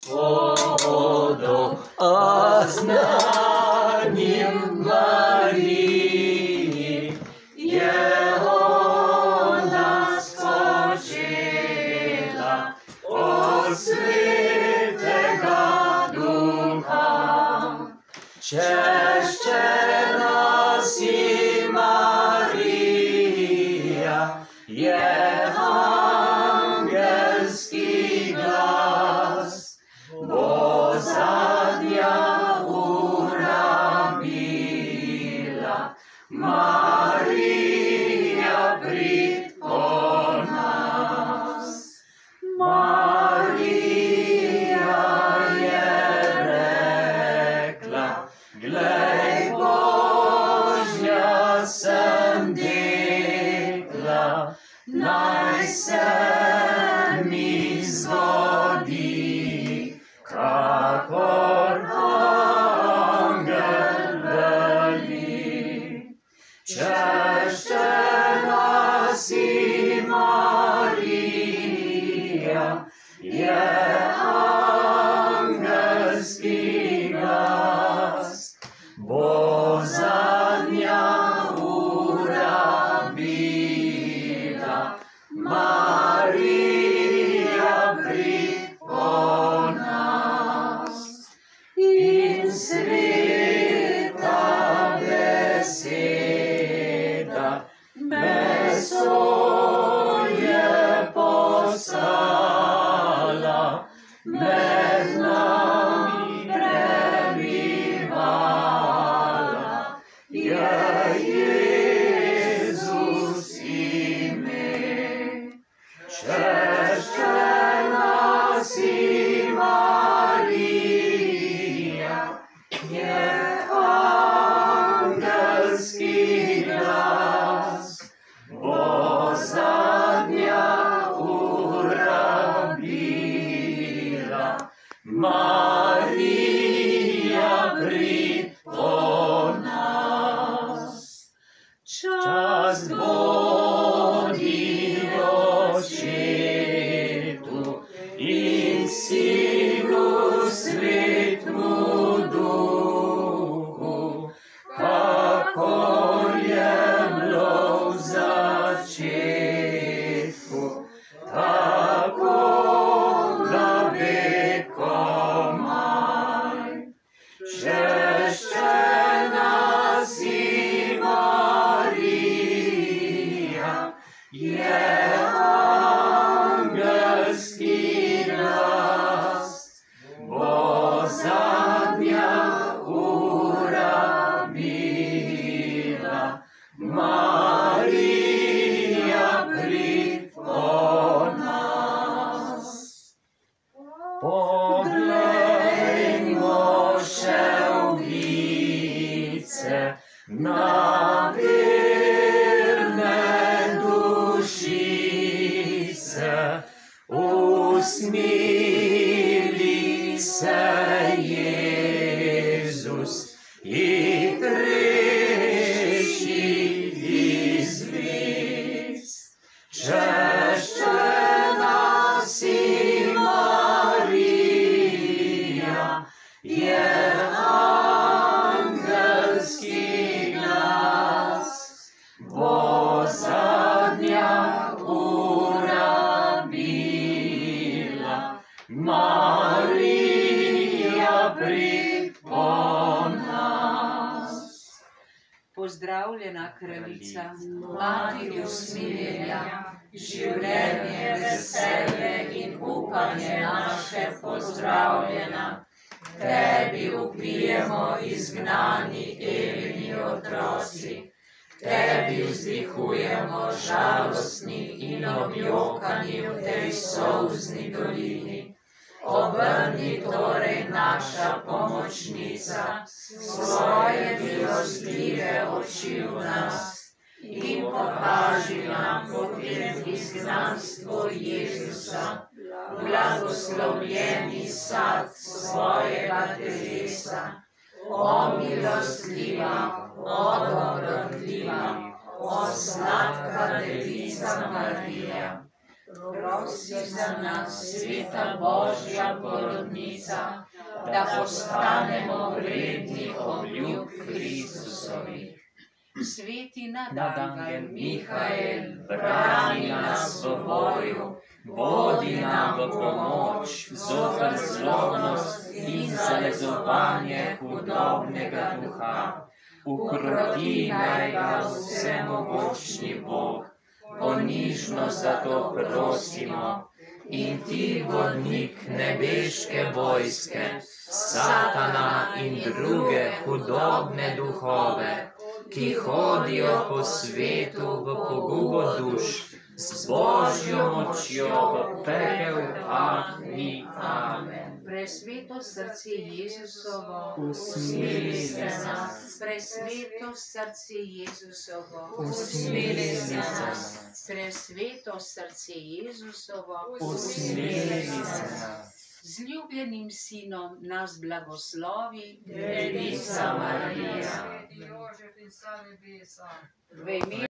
vodo, a znanjem Mariji je ona spočela od Svetega Duha. Češčena si Marija, je angelski glas, bo zadnja ura bila. Marija, prid po nas. Marija je rekla, glej, Božja sem dekla, naj se mi zgodi, kakor angel veli. Češčena si Marija, je angelski glas, bo zadnja ura bila. Marija, prid po nas. In sveta beseda meso je postala, med nami prebivala, je Jezus ime. Češčena si Marija, je angelski glas, bo zadnja ura bila. Marija, prid po nas. Čast bodi Očetu in Sinu Svetemu Duhu, kakor je bilo v začetku, tako na vekomaj. Češčena si Marija, je angelski glas, bo zadnja ura bila. Marija, prid po nas. Poglejmo še oblice na verne dušice, usmili se Jezus in reši izvis. Češčena si Marija, je angelski glas, bo zadnja ura bila. Marija, prid po nas. Pozdravljena kraljica, mati usmiljenja, življenje, veselje in upanje naše pozdravljena. Tebi vpijemo izgnani Evini otroci, tebi vzdihujemo žalostni in objokani v tej solzni dolini. Obrni torej naša pomočnica svoje milostljive oči v nas in pokaži nam potem izgnanstvo Jezusa, blagoslovljeni sad svojega telesa. O milostljiva, o dobrotljiva, o sladka Devica Marija, prosi za nas, sveta Božja porodnica, da postanemo vredni obljub Kristusovih. Sveti nadangel Mihael, brani nas v boju, vodi nam v pomoč, zoper zlobnost in zalezovanje hudobnega duha. Ukroti naj ga vsemogočni Bog, ponižno zato prosimo. In ti, vodnik nebeške vojske, Satana in druge hudobne duhove, ki hodijo po svetu v pogubo duš, z Božjo močjo v pekel pahni. Amen. Presveto srce Jezusovo, Usmili se nas. presveto srce Jezusovo, Usmili se nas. presveto srce Jezusovo, Usmili se nas. z ljubljenim sinom nas blagoslovi, Devica Marija. v imenu